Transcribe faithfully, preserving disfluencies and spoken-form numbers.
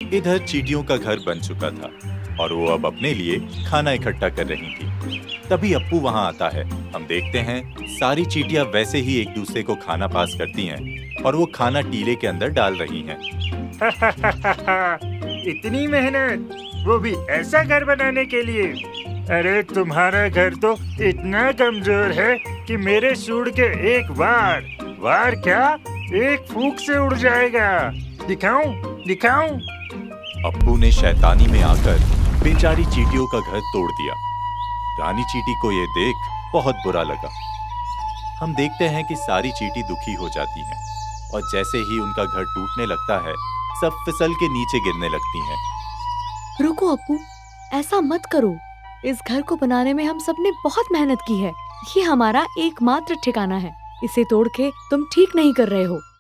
इधर चींटियों का घर बन चुका था और वो अब अपने लिए खाना इकट्ठा कर रही थी। तभी अप्पू वहाँ आता है। हम देखते हैं सारी चींटियां वैसे ही एक दूसरे को खाना पास करती हैं और वो खाना टीले के अंदर डाल रही हैं। इतनी मेहनत, वो भी ऐसा घर बनाने के लिए। अरे तुम्हारा घर तो इतना कमजोर है कि मेरे सूंड के एक वार वार क्या एक फूंक से उड़ जाएगा। दिखाऊं दिखाऊं। अप्पू ने शैतानी में आकर बेचारी चींटियों का घर तोड़ दिया। रानी चींटी को ये देख बहुत बुरा लगा। हम देखते हैं कि सारी चींटी दुखी हो जाती हैं और जैसे ही उनका घर टूटने लगता है सब फिसल के नीचे गिरने लगती हैं। रुको अप्पू, ऐसा मत करो। इस घर को बनाने में हम सबने बहुत मेहनत की है। ये हमारा एकमात्र ठिकाना है। इसे तोड़ के तुम ठीक नहीं कर रहे हो।